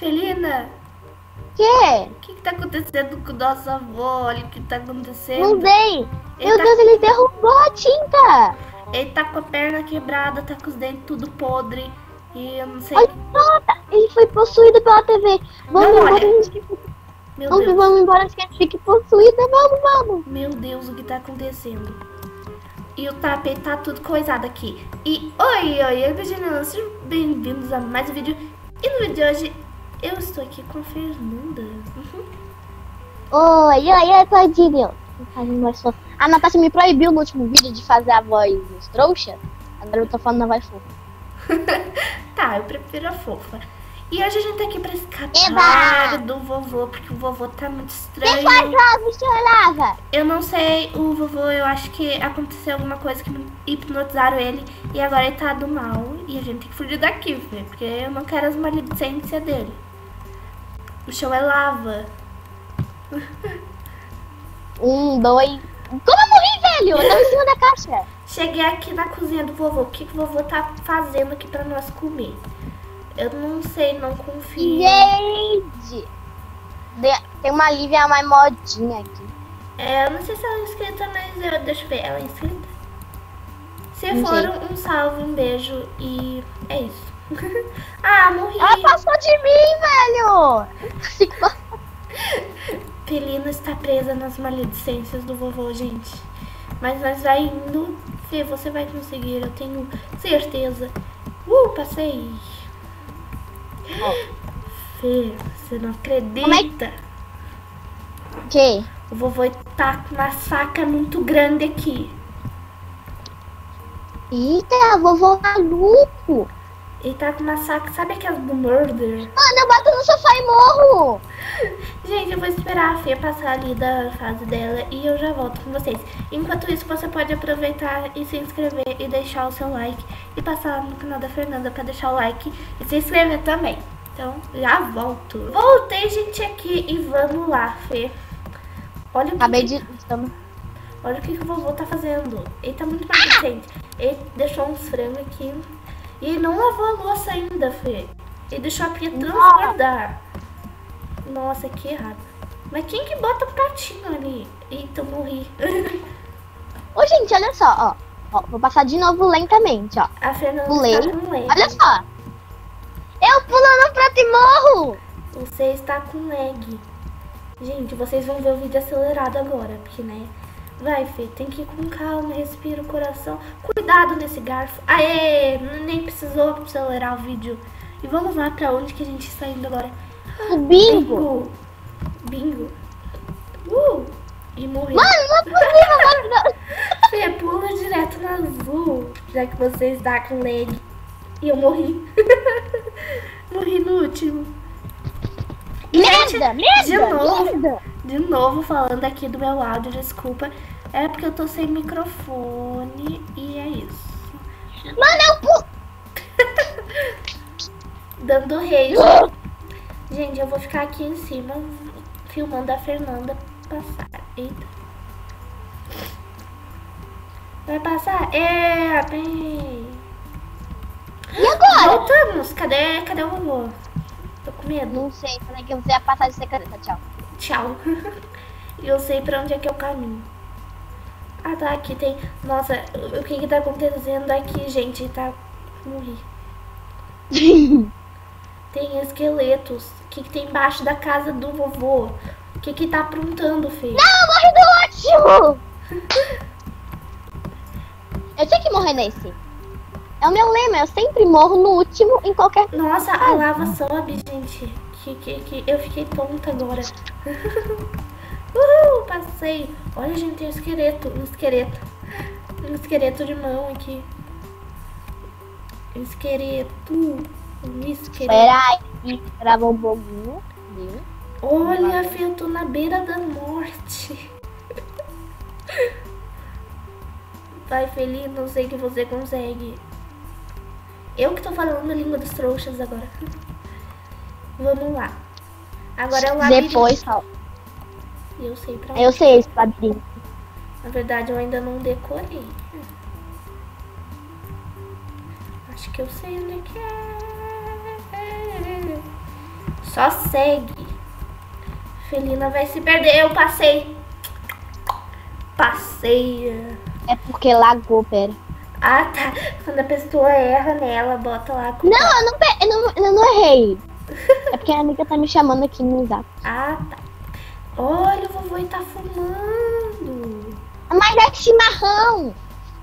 Felina, Quê? o que tá acontecendo com o nosso avô? Olha o que tá acontecendo. Não sei. Meu tá... Deus, ele derrubou a tinta. Ele tá com a perna quebrada, tá com os dentes tudo podre. E eu não sei... Olha só, ele foi possuído pela TV. Vamos Não, embora, olha. a gente... Meu Vamos Deus. embora antes que a gente fique possuída. Vamos. Meu Deus, o que tá acontecendo? E o tapete tá tudo coisado aqui. E oi, Virginia, sejam bem-vindos a mais um vídeo. E no vídeo de hoje, eu estou aqui com a Fernanda. Oi, tadinho. A Natasha me proibiu no último vídeo de fazer a voz trouxa. Agora eu tô falando na voz fofa. Tá, eu prefiro a fofa. E hoje a gente tá aqui pra escapar do vovô, porque o vovô tá muito estranho. Quem faz logo, chorava? Eu não sei, o vovô, eu acho que aconteceu alguma coisa que hipnotizaram ele e agora ele tá do mal. E a gente tem que fugir daqui, filho, porque eu não quero as maledicências dele. O chão é lava. 1, 2... Como eu morri, velho? Eu tava em cima da caixa. Cheguei aqui na cozinha do vovô. O que o vovô tá fazendo aqui pra nós comer? Eu não sei, não confio. Gente! Tem uma Lívia mais modinha aqui. Eu não sei se ela é inscrita, mas deixa eu ver. Ela é inscrita? Se Não for, sei. um salve, um beijo e é isso. Ah, morri. Ela passou de mim, velho! Felina está presa nas maledicências do vovô, gente. Mas nós vai indo. Fê, você vai conseguir, eu tenho certeza. Passei. Fê, você não acredita. Que? O vovô tá com uma faca muito grande aqui. Eita, vovô maluco! Ele tá com uma faca, sabe aquelas do Murder? Mano, eu bato no sofá e morro! Gente, eu vou esperar a Fê passar ali da fase dela e eu já volto com vocês. Enquanto isso, você pode aproveitar e se inscrever e deixar o seu like. E passar lá no canal da Fernanda pra deixar o like e se inscrever também. Então, já volto. Voltei, gente, aqui e vamos lá, Fê. Olha o que... Olha o que o vovô tá fazendo. Ele tá muito maledicente. Ele deixou uns frangos aqui. E ele não lavou a louça ainda, Fê. Ele deixou a pia transbordar. Nossa, que errado. Mas quem que bota um pratinho ali? Eita, eu morri. Ô, gente, olha só, ó. Vou passar de novo lentamente, ó. A Fernanda Pulei. está com lag. Olha só. Eu pulo no prato e morro. Você está com lag. Gente, vocês vão ver o vídeo acelerado agora, porque, né? Vai, Fê, tem que ir com calma, respira o coração. Cuidado nesse garfo. Aê, nem precisou acelerar o vídeo. E vamos lá pra onde que a gente está indo agora. O bingo. Bingo. E morri. Mano, não é possível, mano. Fê, pula direto no azul, já que você está com lag. E eu morri. Morri no último. Merda. De novo falando aqui do meu áudio, desculpa. É porque eu tô sem microfone e é isso. Mano, eu pulo. Dando rage. Gente, eu vou ficar aqui em cima filmando a Fernanda passar. Eita. Vai passar? Bem. E agora? Voltamos. Cadê o vovô? Tô com medo. Não sei, falei que você ia passar de secreta, tchau. Tchau. Eu sei pra onde é que é o caminho. Ah, tá, aqui tem... Nossa, o que tá acontecendo aqui, gente? Tá... Morri. Tem esqueletos. O que tem embaixo da casa do vovô? O que tá aprontando, filho? Não, morri do último! Eu tinha que morrer nesse. É o meu lema, eu sempre morro no último em qualquer... Nossa, a lava sobe, gente. Que eu fiquei tonta agora. Passei. Olha, gente, tem um esqueleto. Um esqueleto de mão aqui. Um esqueleto. Espera aí, gravou um pouquinho, viu? Olha, Fê, eu tô na beira da morte. Vai, Felina, não sei que você consegue. Eu que tô falando a língua dos trouxas agora. Vamos lá. Agora é o labirinto. Depois, só. Eu sei pra onde. Eu sei esse labirinto. Na verdade, eu ainda não decorei. Acho que eu sei onde é que é. Só segue. Felina vai se perder. Eu passei. Passei. É porque lagou, pera. Ah, tá. Quando a pessoa erra, né? Ela bota lá. Não, eu não errei. É porque a amiga tá me chamando aqui no zap. Ah, tá. Olha, o vovô tá fumando. Mas é chimarrão.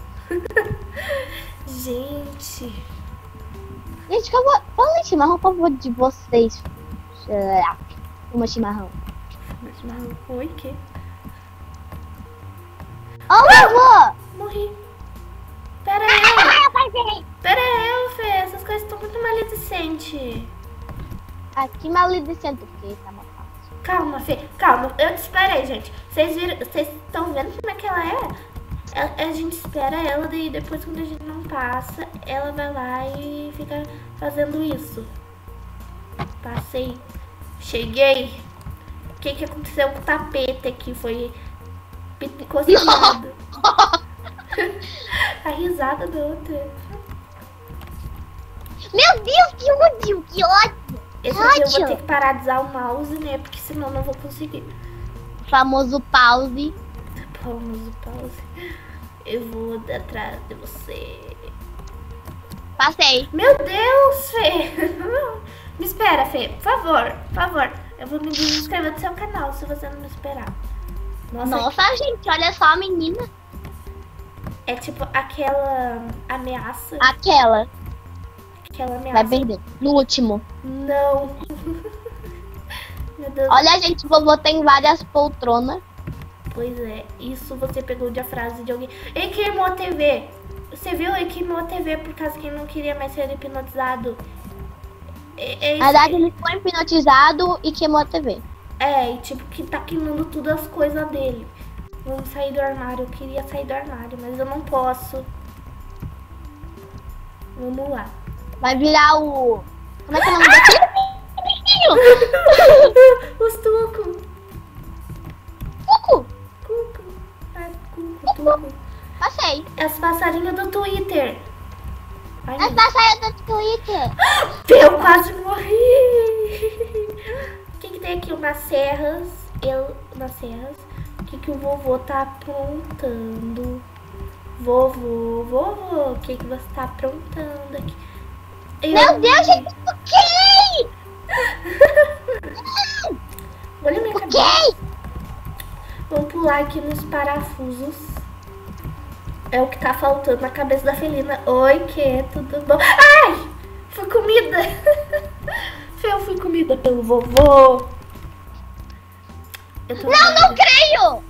Gente. Gente, falando em chimarrão, por favor, de vocês. Uma chimarrão. Oi, que? Ô, vovô! Morri. Pera aí. Pera aí, Fê. Essas coisas estão muito maledicentes. Aqui maledicente, porque tá mal fácil. Calma, Fê. Calma. Eu te esperei, gente. Vocês estão vendo como é que ela é? A gente espera ela, daí depois quando a gente não passa, ela vai lá e fica fazendo isso. Passei. Cheguei. O que aconteceu com o tapete aqui? Foi cocinado. A risada da outra. Meu Deus, que ódio, que ódio. Esse aqui eu vou ter que parar de usar o mouse, né? Porque senão não vou conseguir. O famoso pause. Famoso pause. Eu vou atrás de você. Passei. Meu Deus, Fê. Me espera, Fê. Por favor, por favor. Eu vou me inscrever no seu canal se você não me esperar. Nossa, gente, olha só a menina. É tipo aquela ameaça. Aquela ameaça. vai perder. No último. Não. Meu Deus. Olha, gente, o vovô tem várias poltronas. Pois é, isso você pegou de a frase de alguém. Ele queimou a TV. Você viu? Ele queimou a TV por causa que ele não queria mais ser hipnotizado. Na verdade, ele foi hipnotizado e queimou a TV. É, e tipo, que tá queimando tudo as coisas dele. Vamos sair do armário. Eu queria sair do armário, mas eu não posso. Vamos lá. Vai virar o... Como é que é o nome daquele? Os tucos. Cuco. Cuco. Ai, tuco. Passei. É as passarinhas do Twitter. Ai, As passarinhas do Twitter. eu quase morri. O que tem aqui? Nas serras. Nas serras. O que o vovô tá aprontando? Vovô. O que você tá aprontando aqui? Meu Deus, gente, toquei! Olha minha cabeça. Vamos pular aqui nos parafusos. É o que tá faltando na cabeça da Felina. Oi, que? Tudo bom? Ai! Fui comida. Eu fui comida pelo vovô. Não creio!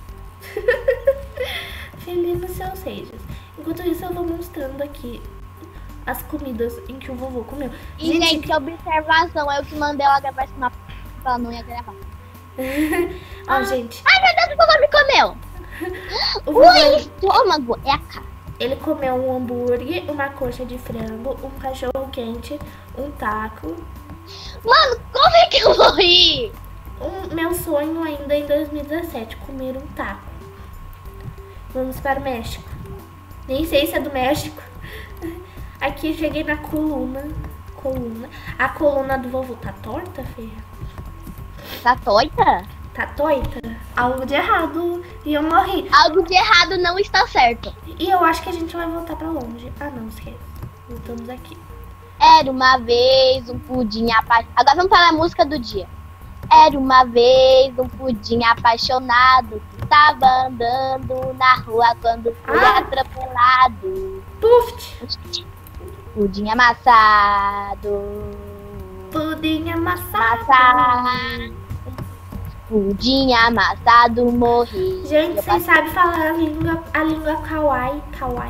Felina, seus reis. Enquanto isso, eu vou mostrando aqui as comidas em que o vovô comeu. E, gente, observação. Eu que mandei ela gravar esse mapa pra ela não ia gravar. Ó, gente. Ai, meu Deus, o vovô me comeu! O estômago é a cara. Ele comeu um hambúrguer, uma coxa de frango, um cachorro quente, um taco. Mano, como é que eu morri? Meu sonho ainda em 2017, comer um taco. Vamos para o México. Nem sei se é do México. Aqui cheguei na coluna. A coluna do vovô tá torta, Fê? Tá torta? Tá torta? Algo de errado. E eu morri. Algo de errado não está certo. E eu acho que a gente vai voltar pra longe. Ah, não, esquece. Voltamos aqui. Era uma vez um pudim apaixonado. Agora vamos para a música do dia. Era uma vez um pudim apaixonado que estava andando na rua quando foi atropelado. Puft! Pudim amassado. Pudim amassado. Pudim amassado morreu. Gente, vocês sabem falar a língua kawaii?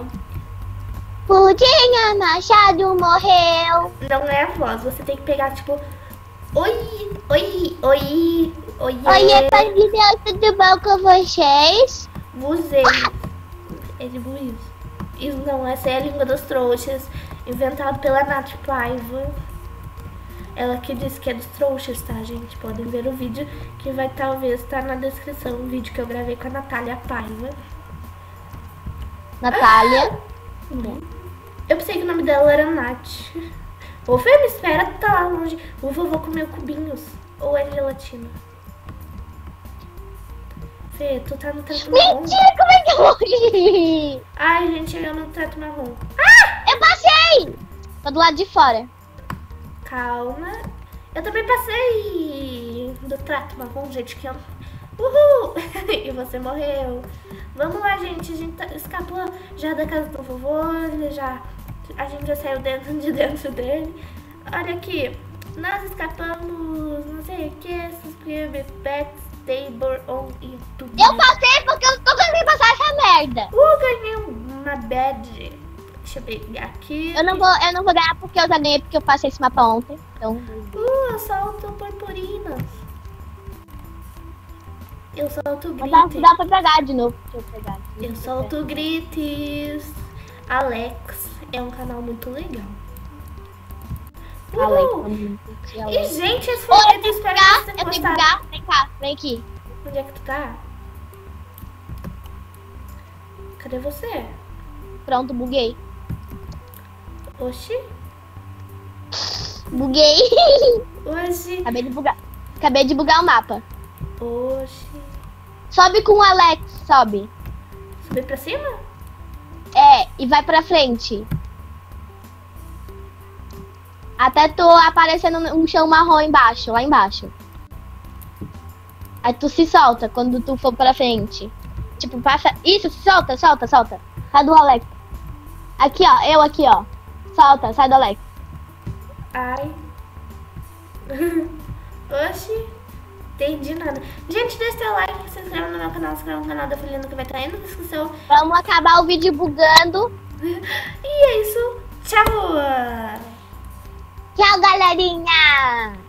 Pudim amassado morreu. Não é a voz, você tem que pegar tipo... Oi. Oi, família, tudo bom com vocês? Vocês. É tipo isso. Isso não, essa é a língua dos trouxas, inventado pela Nath Paiva. Ela que disse que é dos trouxas, tá, gente? Podem ver o vídeo que vai talvez estar na descrição. O vídeo que eu gravei com a Natália Paiva. Natália? Eu pensei que o nome dela era Nath. Ô, Fê, me espera, tu tá lá longe. O vovô comeu cubinhos. Ou é gelatina? Fê, tu tá no trato marrom. Mentira, como é que eu morri? Ai, gente, chegou no trato marrom. Eu passei! Tô do lado de fora. Calma. Eu também passei do trato marrom, gente, que eu... Uhul! E você morreu. Vamos lá, gente. A gente escapou já da casa do vovô. A gente já saiu de dentro dele. Olha aqui. Nós escapamos, não sei o que. Subscribe, pets, table on YouTube. Eu passei porque eu tô conseguindo passar essa merda. Ganhei uma badge. Deixa eu pegar aqui. Eu não vou ganhar porque eu já ganhei porque eu passei esse mapa ontem. Então... eu solto purpurinas. Eu solto Mas grites. dá pra pegar de novo. Deixa eu pegar aqui. Eu solto grites. Alex é um canal muito legal. Alex, E, gente, esse foi o vídeo. Espero que vocês tenham eu tenho que gostado. bugar. Vem cá, vem aqui. Onde é que tu tá? Cadê você? Pronto, buguei. Oxi. Buguei. Oxi. Acabei de bugar o mapa. Oxi. Sobe com o Alex, sobe. Subir pra cima? É, e vai pra frente. Até tu aparecendo um chão marrom embaixo, lá embaixo. Aí tu se solta quando tu for pra frente. Tipo, passa... Isso, se solta. Sai do Alex. Aqui, ó, eu aqui, ó. Solta, sai do Alex. Ai. Oxi. Entendi nada. Gente, deixa seu like, se inscreva no meu canal, se inscreva no canal da Felina que vai estar aí na descrição. Vamos acabar o vídeo bugando. E é isso. Tchau. Tchau, galerinha!